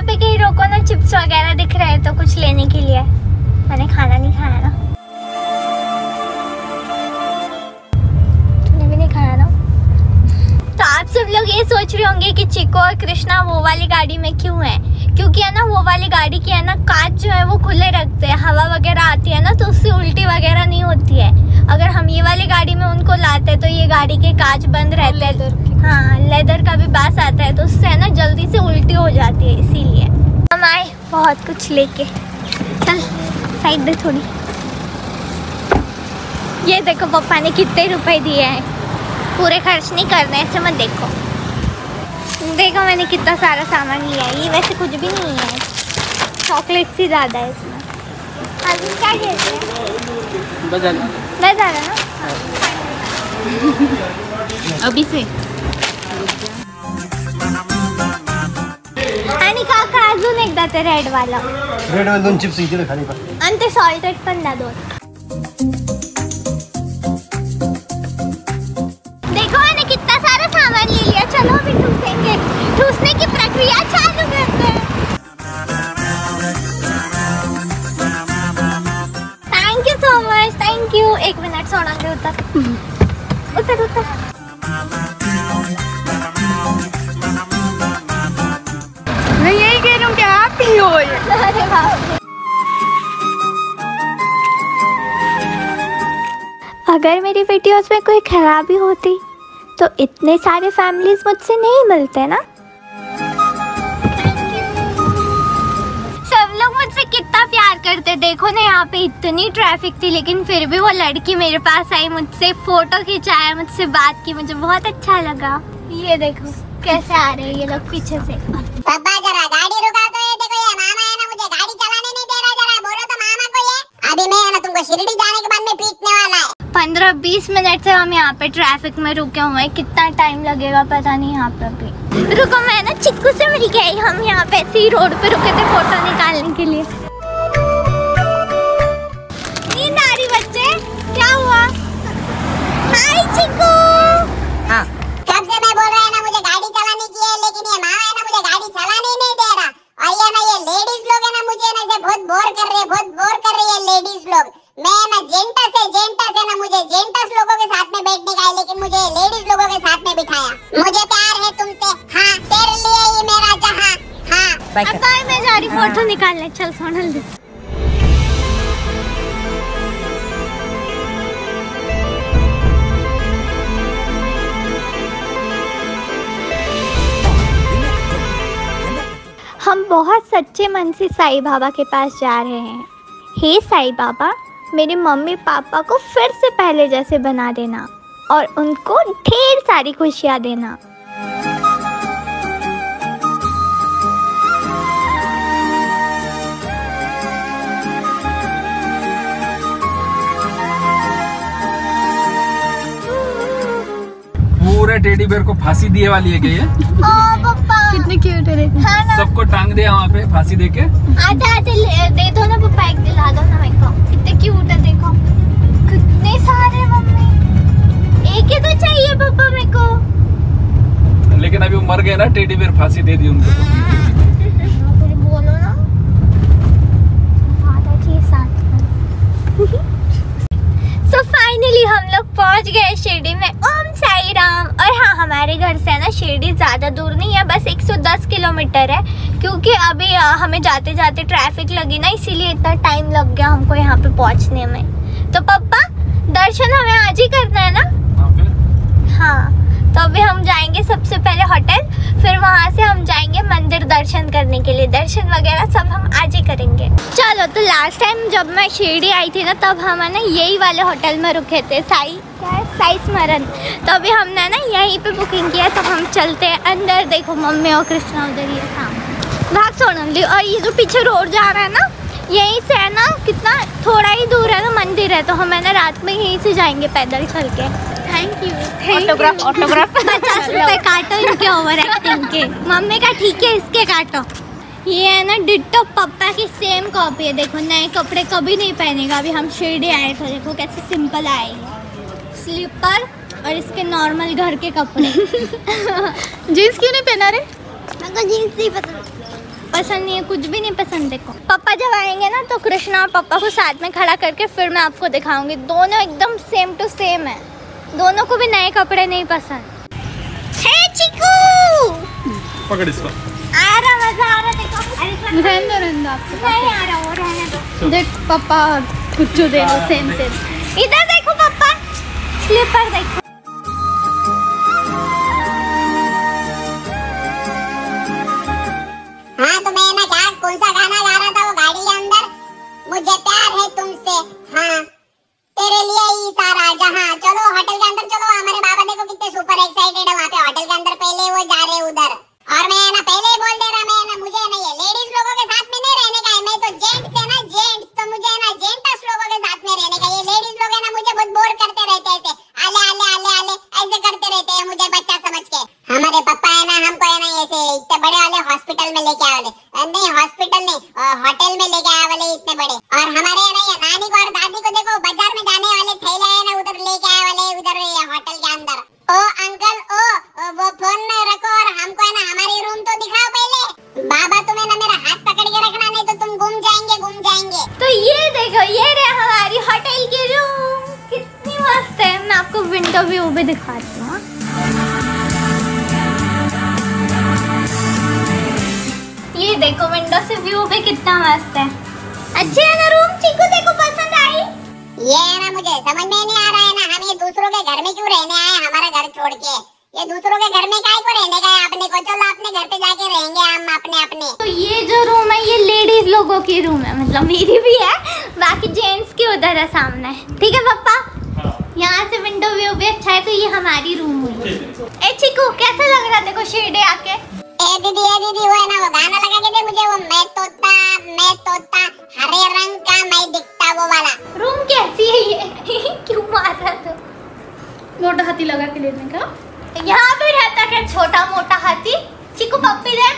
पे कहीं रोको ना, चिप्स वगैरह दिख रहे हैं तो कुछ लेने के लिए। मैंने खाना नहीं खाया ना, तूने भी नहीं खाया ना। तो आप सब लोग ये सोच रहे होंगे कि चिको और कृष्णा वो वाली गाड़ी में क्यों है, क्योंकि है ना वो वाली गाड़ी की है ना कांच जो है वो खुले रखते हैं, हवा वगैरह आती है ना तो उससे उल्टी वगैरह नहीं होती है। अगर हम ये वाली गाड़ी में उनको लाते तो ये गाड़ी के कांच बंद रहते हैं, हाँ लेदर का भी बास आता है तो उससे है ना जल्दी से उल्टी हो जाती है, इसीलिए हम आए बहुत कुछ लेके। चल साइड दे थोड़ी। ये देखो पापा ने कितने रुपए दिए हैं, पूरे खर्च नहीं करने ऐसे मत देखो। देखो मैंने कितना सारा सामान लिया है, ये वैसे कुछ भी नहीं है, चॉकलेट ही ज़्यादा है इसमें। अभी क्या कहते हैं, बजा रहा ना अभी से। आणि काका अजून एकदा ते रेड वाला दोन चिप्स इथे खाली पण आणि ते सॉल्टेड पण द्या 2। देखो मैंने कितना सारा सामान ले लिया, चलो अभी ठूसेंगे, ठूसने की प्रक्रिया चालू करते हैं। Thank you so much, thank you. 1 minute सोनांगे, उतर उतर उतर। मैं यही कह रही हूँ कि आप ही हो। अरे बाप, अगर मेरी वीडियोस में कोई खराबी होती तो इतने सारे फैमिलीज मुझसे नहीं मिलते ना। सब लोग मुझसे कितना प्यार करते, देखो ना यहाँ पे इतनी ट्रैफिक थी लेकिन फिर भी वो लड़की मेरे पास आई, मुझसे फोटो खिंचाया, मुझसे बात की, मुझे बहुत अच्छा लगा। ये देखो कैसे आ रहे हैं ये लोग पीछे से। पापा जरा गाड़ी रुका दो, ये देखो ये मामा है ना मुझे गाड़ी चलाने नहीं दे रहा, जरा बोलो तो मामा को ये। अभी मैं है ना तुमको शिरडी जाने के बाद में पीटने वाला है। 15-20 मिनट से हम यहाँ पे ट्रैफिक में रुके हुए हैं, कितना टाइम लगेगा पता नहीं यहाँ पे भी। रुको मैं ना चिक्कू से मिल गई, हम यहाँ पे ऐसे ही रोड पे रुके थे फोटो निकालने के लिए। नींद आ रही बच्चे, क्या हुआ? हाय चिक्कू। हाँ कब से मैं बोल रहा है ना मुझे गाड़ी चलाने की है, लेकिन ये मामा है ना मुझे गाड़ी चलाने नहीं दे रहा। और ये ना ये लेडीज लोग है ना मुझे ना से बहुत बोर कर रहे हैं, बहुत बोर कर रही है लेडीज लोग। मैं ना जेंटस है ना मुझे जेंटस लोगों के साथ में बैठने का है, लेकिन मुझे लेडीज लोगों के साथ में बिठाया। मुझे प्यार है तुमसे, हाँ तेरे लिए ही मेरा जहाँ। हाँ अब मैं जा रही फोटो निकालने, चल सोनल दे। हम बहुत सच्चे मन से साईं बाबा के पास जा रहे हैं। हे साईं बाबा, मेरे मम्मी पापा को फिर से पहले जैसे बना देना और उनको ढेर सारी खुशियाँ देना। पूरे टेडी बेयर को फांसी दिए वाली है क्या ये? पापा कितने क्यूट है। हाँ सबको टांग दिया वहाँ पे फांसी देके। आधे आधे दे दो ना पापा, एक दिला दो ना मेरे को। कितने क्यूट है देखो, कितने सारे मम्मी। एक ही तो चाहिए पापा मेरे को। लेकिन अभी वो मर गए ना, टेडी बेयर फांसी दे दी उनको। बोलो ना सो फाइनली हम लोग पहुंच गए शिरडी में। ओम साई राम। और हाँ, हमारे घर से ना शिरडी ज़्यादा दूर नहीं है, बस 110 किलोमीटर है, क्योंकि अभी हमें जाते जाते ट्रैफिक लगी ना, इसीलिए इतना टाइम लग गया हमको यहाँ पे पहुँचने में। तो पापा दर्शन हमें आज ही करना है ना? हाँ, तो अभी हम जाएंगे सबसे पहले होटल, फिर वहाँ से हम जाएंगे मंदिर दर्शन करने के लिए। दर्शन वगैरह सब हम आज ही करेंगे। चलो, तो लास्ट टाइम जब मैं शिरडी आई थी ना, तब हम है ना यही वाले होटल में रुके थे, साई स्मरण। तो अभी हमने ना यहीं पे बुकिंग किया, तो हम चलते हैं अंदर। देखो मम्मी और कृष्णा उधर ही सामने भाग सोनली। और ये जो पीछे रोड जा रहा है ना, यहीं से है ना, कितना थोड़ा ही दूर है ना मंदिर है, तो हम है ना रात में यहीं से जाएंगे पैदल चल के। Thank you. ऑटोग्राफ 50 रुपए काटो इनके ओवर एक्टिंग के। मम्मी का ठीक है, इसके काटो। ये है ना डिट्टो पापा की सेम कॉपी है। देखो नए कपड़े कभी नहीं पहनेगा। अभी हम शिरडी आए थे, देखो कैसे सिंपल आए, स्लीपर और इसके नॉर्मल घर के कपड़े। जीन्स क्यों नहीं पहना रे? मेरे को जीन्स नहीं पसंद। पसंद नहीं है, कुछ भी नहीं पसंद। देखो पापा जब आएंगे ना तो कृष्णा और पापा को साथ में खड़ा करके फिर मैं आपको दिखाऊंगी। दोनों एकदम सेम टू सेम है, दोनों को भी नए कपड़े नहीं पसंद। हे चिकू पकड़ इसको। आ रहा, मजा आ रहा। देखो रहने आपको नहीं आ रहा, वो रहने दो। देख पापा कुछ दे दो सेम सेम। इधर देखो पापा, स्लीपर देखो। हाँ तो मैं ना क्या कौन सा गाना गा रहा था वो गाड़ी के अंदर, मुझे प्यार है तुमसे, हाँ तेरे लिए ही सारा जहां। चलो होटल के अंदर चलो, हमारे बाबा देखो कितने सुपर एक्साइटेड है वहाँ पे होटल के अंदर। पहले वो जा रहे उधर, और मैं ना पहले ही बोल दे रहा, मैं ना मुझे ना ये लेडीज लोगों के साथ में नहीं रहने का है। मैं तो जेंट्स है ना, जेंट्स, तो मुझे ना जेंट्स लोगों के साथ में रहने का। ये लेडीज लोग है ना मुझे बहुत बोर करते रहते हैं, आले आले आले आले ऐसे करते रहते हैं मुझे बच्चा समझ के। हमारे पापा है ना हमको है ना ऐसे इतने बड़े वाले हॉस्पिटल में लेके आए वाले, नहीं हॉस्पिटल नहीं होटल में लेके आए वाले इतने बड़े। और हमारे है ना ये नानी को और दादी को देखो बाजार में जाने वाले थैले है ना उधर लेके आए वाले उधर होटल के अंदर। ओ अंकल ओ वो फोन में रखो और हमको है ना हमारी रूम तो दिखाओ पहले। बाबा तुम्हें ना मेरा हाथ पकड़ के रखना, नहीं तो तुम गुम जाएंगे गुम जाएंगे। तो ये देखो, ये रहे हमारी होटल की रूम, कितनी मस्त है। मैं आपको विंडो व्यू भी दिखाती हूँ। ये देखो विंडो से व्यू भी कितना मस्त है। अच्छे है ना रूम? चिकू देखो पसंद आई? ये है ना मुझे समझ में नहीं आ रहा है ना, हम ये दूसरों के घर में क्यों रहने आए, हमारा घर छोड़ के। ये दूसरों के घर में काहे को रहने का है अपने को? चलो अपने घर पे जाके रहेंगे हम अपने अपने। तो ये जो रूम है ये लेडीज लोगों की रूम है, मतलब मेरी भी है, बाकी जेंट्स की उधर है सामने। ठीक है पापा, यहाँ से विंडो व्यू भी अच्छा है। तो ये हमारी रूम हुई। ए चिकू कैसा लग रहा देखो शेडे आके? ए दीदी वो है ना वो गाना लगा के दे मुझे, वो मैं तोता हरे रंग का मैं दिखता वो वाला। रूम कैसी है ये? क्यों मार रहा था? मोटा हाथी लगा के लेने का। यहाँ पे रहता क्या छोटा मोटा हाथी? चिकू पप्पी दे।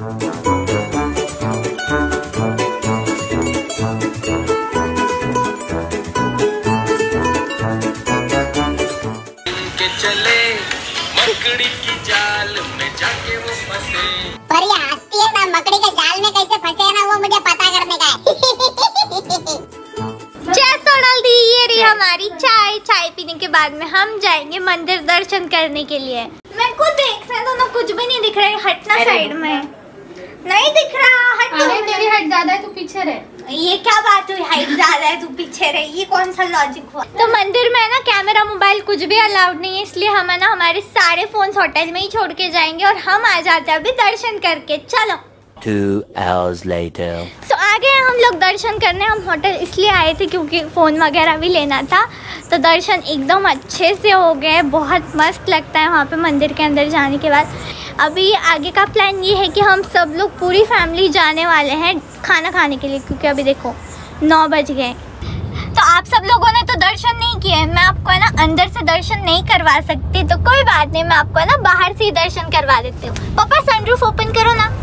चले मकड़ी की जाल में जाके वो फंसे। पर ये हंसती है ना, मकड़ी के जाल में कैसे फंसे है ना वो मुझे पता करने का है। चाय सोडल दी, ये रही हमारी चाय। चाय पीने के बाद में हम जाएंगे मंदिर दर्शन करने के लिए। मैं खुद देख रहे दोनों, कुछ भी नहीं दिख रहा है। हटना साइड में, नहीं दिख रहा। हट। तेरी हाइट ज्यादा है, तू पीछे रह। ये क्या बात हुई? हाइट ज्यादा है तू पीछे रहे, ये कौन सा लॉजिक हुआ? तो मंदिर में ना कैमरा मोबाइल कुछ भी अलाउड नहीं है, इसलिए हम है ना हमारे सारे फोन होटल में ही छोड़ के जाएंगे और हम आ जाते हैं अभी दर्शन करके। चलो। 2 hours later. तो आ गए हम लोग दर्शन करने। हम होटल इसलिए आए थे क्योंकि फ़ोन वगैरह भी लेना था। तो दर्शन एकदम अच्छे से हो गए, बहुत मस्त लगता है वहाँ पे मंदिर के अंदर जाने के बाद। अभी आगे का प्लान ये है कि हम सब लोग पूरी फैमिली जाने वाले हैं खाना खाने के लिए, क्योंकि अभी देखो 9 बज गए। तो आप सब लोगों ने तो दर्शन नहीं किए, मैं आपको है ना अंदर से दर्शन नहीं करवा सकती, तो कोई बात नहीं, मैं आपको है ना बाहर से ही दर्शन करवा देती हूँ। पापा सनरूफ ओपन करो ना।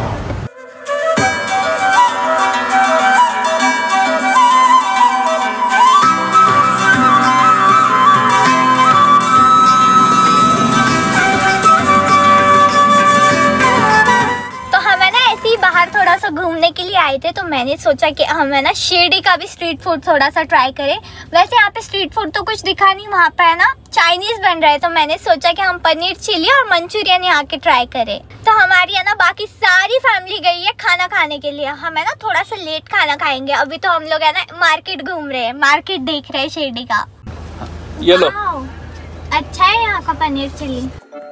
बाहर थोड़ा सा घूमने के लिए आए थे, तो मैंने सोचा कि हम है ना शिरडी का भी स्ट्रीट फूड थोड़ा सा ट्राई करें। वैसे यहाँ पे स्ट्रीट फूड तो कुछ दिखा नहीं, वहाँ पे है ना चाइनीज बन रहा है, तो मैंने सोचा कि हम पनीर चिली और मंचूरियन यहाँ के ट्राई करें। तो हमारी है ना बाकी सारी फैमिली गई है खाना खाने के लिए। हम है ना थोड़ा सा लेट खाना खाएंगे। अभी तो हम लोग है ना मार्केट घूम रहे हैं, मार्केट देख रहे हैं शिरडी का। ये लो। अच्छा है यहाँ का पनीर चिली।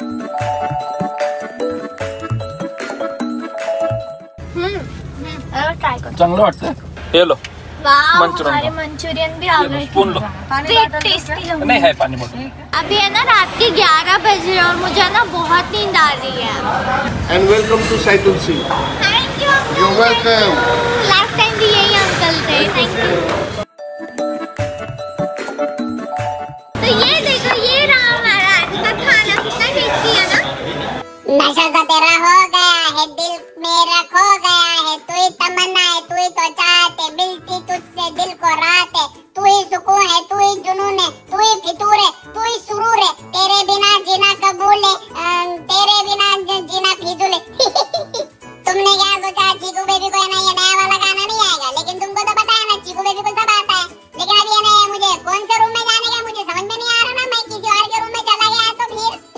ट्राई करो, चांगलं वाटतं। ये लो हमारे मंचूरियन भी आ गए, स्पून लो। टेस्टी लग नहीं है पानी बोतल। अभी है ना रात के 11 बज रहे और मुझे ना बहुत नींद आ रही है। And welcome to Sai Tulsi. Thank you. You're welcome. Last time भी यही अंकल थे, थैंक यू। तो ये देखो, ये रहा हमारा आज का खाना, कितना टेस्टी है ना। नशा सा तेरा हो गया है, दिल मेरा खो गया है, तू ही तमन्ना है, तू ही तो चाहत है, मिलती तुझसे दिल को रात है, तू ही सुकून है, तू ही जुनून है, तू ही फितूर है, तू ही सुरूर है, तेरे बिना जीना कबूल है, तेरे बिना जीना फिजूल है। तुमने क्या सोचा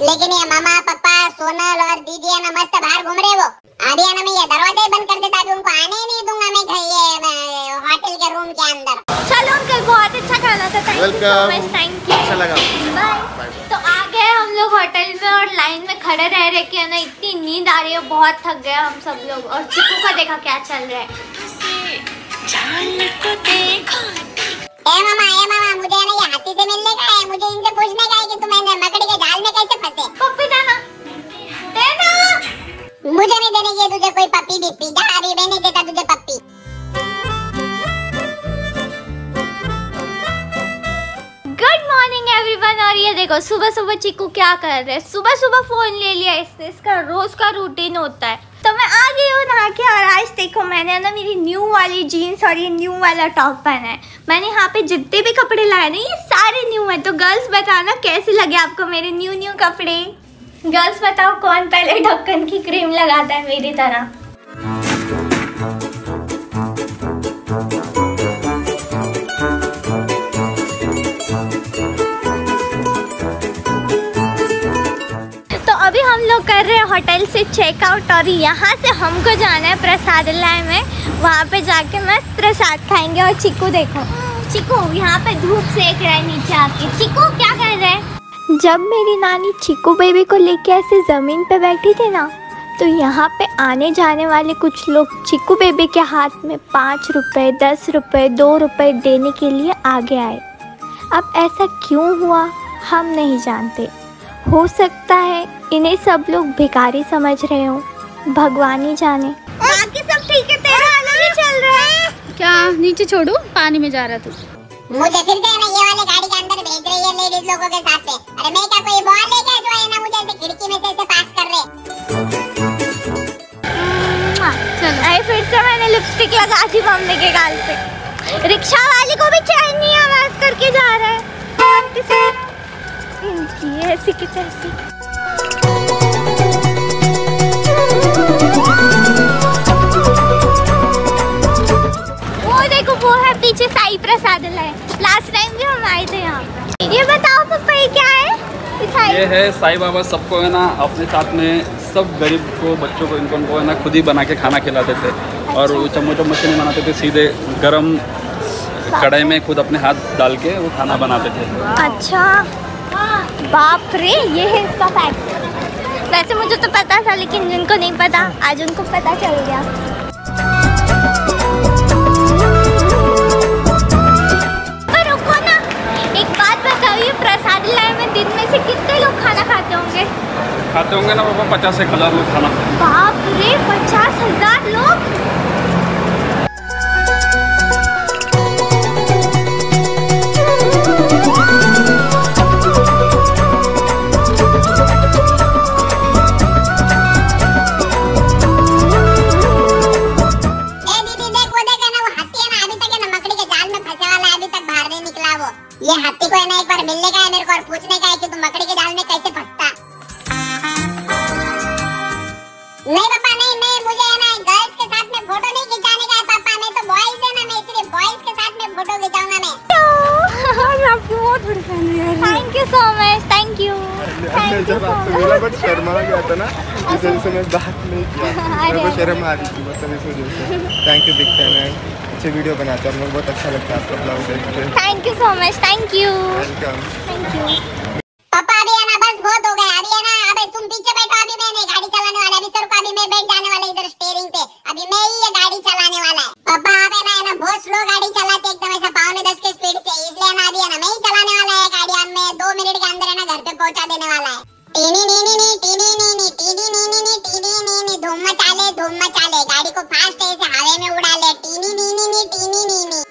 लेकिन ये मामा पापा सोनल और दीदी है ना मस्त बाहर घूम रहे वो। अभी है ना मैं ये दरवाजा ही बंद कर देता, अभी उनको आने ही नहीं दूंगा मैं ये होटल के रूम के अंदर। चलो अंकल, बहुत अच्छा खाना था, thank you so much, thank you, अच्छा लगा। बाय। तो आ गए हम लोग होटल में और लाइन में खड़े रह रहे के ना इतनी नींद आ रही है, बहुत थक गए हम सब लोग। और चिकू का देखा क्या चल रहा है। ए मामा मुझे ना ये हाथी से मिलने का है, मुझे इनसे पूछने का है कि तुम मकड़ी के जाल में कैसे फंसे। पप्पी देना, देना। मुझे नहीं देने की तुझे कोई पप्पी भी, जा अभी मैं नहीं देता तुझे पप्पी। Good morning everyone. और ये देखो सुबह सुबह चिकू क्या कर रहे हैं, सुबह सुबह फोन ले लिया इसने, इसका रोज का रूटीन होता है। तो मैं आ गई हूँ नहा के और आज देखो मैंने ना मेरी न्यू वाली जीन्स और ये न्यू वाला टॉप पहना है। मैंने यहाँ पे जितने भी कपड़े लाए ना ये सारे न्यू है। तो गर्ल्स बताना कैसे लगे आपको मेरे न्यू कपड़े। गर्ल्स बताओ कौन पहले ढक्कन की क्रीम लगाता है मेरी तरह। अभी हम लोग कर रहे हैं होटल से चेकआउट और यहाँ से हमको जाना है प्रसादालय में। वहाँ पे जाके मस्त प्रसाद खाएंगे। और चिकू देखो, चिकू यहाँ पे धूप सेक रहा है नीचे आके। चिकू क्या कर रहे हैं। जब मेरी नानी चिकू बेबी को लेके ऐसे ज़मीन पे बैठी थी ना, तो यहाँ पे आने जाने वाले कुछ लोग चिकू बेबी के हाथ में 5 रुपए 10 रुपए 2 रुपए देने के लिए आगे आए। अब ऐसा क्यों हुआ हम नहीं जानते। हो सकता है इन्हें सब लोग भिखारी समझ रहे हो, भगवान ही जाने। बाकी सब ठीक है, तेरा अलग ही चल रहा है। क्या नीचे छोड़ू, पानी में जा रहा तू। मुझे फिर से ना ये वाले गाड़ी के अंदर भेज रही है लेडीज लोगों के साथ पे। अरे मैं क्या कोई बॉल है क्या जो है ना मुझे ऐसे खिड़की में से पास कर रहे। चलो फिर से मैंने लिपस्टिक लगा दी मम्मी के गाल पे। रिक्शा वाली को भी चैन नहीं आवाज करके जा रहा है। ऐसी की तैसी। वो देखो वो है पीछे साई प्रसादालय। लास्ट टाइम भी हम आए थे यहाँ पे। ये बताओ पापा ये क्या है। ये है साईं बाबा सबको है ना अपने साथ में सब गरीब को बच्चों को इनको है ना खुद ही बना के खाना खिलाते थे। और वो चम्मच से नहीं बनाते थे, सीधे गरम कढ़ाई में खुद अपने हाथ डाल के वो खाना बनाते थे। अच्छा बाप रे, ये है इसका फैक्ट। वैसे मुझे तो पता था लेकिन जिनको नहीं पता आज उनको पता चल गया। पर रुको ना, एक बात बताइए, प्रसादालय में दिन में से कितने लोग खाना खाते होंगे। खाते होंगे ना पापा 50-1,000 लोग खाना। बाप रे 50,000 लोग। ये हाथी को है ना एक बार मिलने का है मेरे को और पूछने का है कि तुम मकड़ी के जाल में कैसे फंसता। नहीं पापा नहीं, मुझे है ना गर्ल्स के साथ में फोटो नहीं खिंचाने का है पापा। मैं तो बॉयज है ना, मैं सिर्फ बॉयज के साथ में फोटो खिंचाऊंगा मैं। आपकी बहुत बड़ी फैन है। Thank you so much, thank you. जब आपसे मिला बट शर्मा गया था ना, इस वजह से मैं बात नहीं किया। मेरे को शर्म आ रही थी मतलब इस वजह से। थैंक यू बिग फैन है, अच्छे वीडियो बनाते हैं, मुझे बहुत अच्छा लगता है आपका ब्लॉग देख के। Thank you so much, thank you. Welcome. Thank you. पापा अभी है ना बस बहुत हो गया। अभी है ना, अबे तुम पीछे बैठो, अभी मैं नहीं गाड़ी चलाने वाला। अभी सर को अभी मैं बैठ जाने वाला इधर स्टीयरिंग पे। अभी मैं ही ये गाड़ी चलाने वाला है। पापा आप है ना बहुत स्लो गाड़ी चलाते एकदम ऐसा 5-10 के स्पीड से, इसलिए ना अभी है ना मैं ही चलाने वाला है गाड़ी। अब मैं 2 मिनट के अंदर है ना घर पे पहुंचा देने वाला है। टीनी नी नी टीनी नी नी टीनी नी नी नी टीनी नी नी धूम मचाले गाड़ी को फास्ट ऐसे हवा में उड़ा ले। टीनी नी नी नी टीनी नी नी।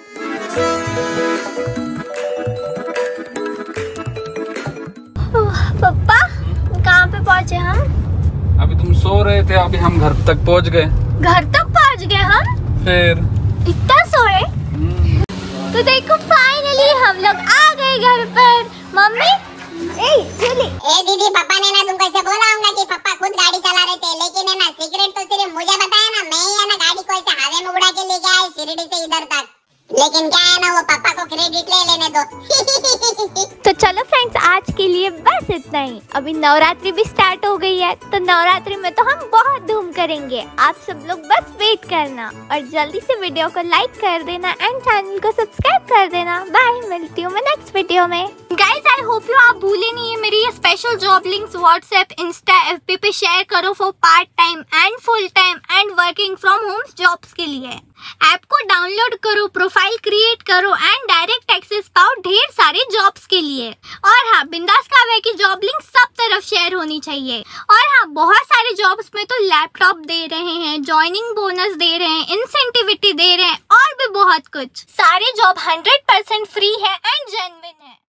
पापा कहाँ पे पहुँचे हम। अभी तुम सो रहे थे, अभी हम घर तक पहुँच गए। घर तक पहुँच गए हम। फिर इतना सोए। तो देखो फाइनली हम लोग आ गए घर पर। मम्मी दीदी पापा ने ना तुमको ऐसे बोला होगा कि पापा खुद गाड़ी चला रहे थे, लेकिन है ना सीक्रेट तो सिर्फ मुझे बताया ना। मैं ही है ना गाड़ी को ऐसे हवा में उड़ा के ले गया है शिरडी से इधर तक। लेकिन क्या है ना वो पापा को क्रेडिट ले लेने दो। तो चलो फ्रेंड्स आज के लिए बस इतना ही। अभी नवरात्रि भी स्टार्ट हो गई है, तो नवरात्रि में तो हम बहुत धूम करेंगे। आप सब लोग बस वेट करना और जल्दी से वीडियो को लाइक कर देना एंड चैनल को सब्सक्राइब कर देना। बाय, मिलती हूँ मैं नेक्स्ट वीडियो में। गाइस, आई होप यू आप भूले नहीं है मेरी ये special job links WhatsApp, insta, FB पे शेयर करो for part time and full time and working from home jobs के लिए। ऐप को डाउनलोड करो, प्रोफाइल क्रिएट करो एंड डायरेक्ट एक्सेस पाओ ढेर सारे जॉब्स के लिए। और हाँ, बिंदास काव्या की जॉब लिंक सब तरफ शेयर होनी चाहिए। और हाँ, बहुत सारे जॉब्स में तो लैपटॉप दे रहे हैं, ज्वाइनिंग बोनस दे रहे हैं, इंसेंटिविटी दे रहे हैं और भी बहुत कुछ। सारे जॉब 100% फ्री है एंड जेन्युइन है।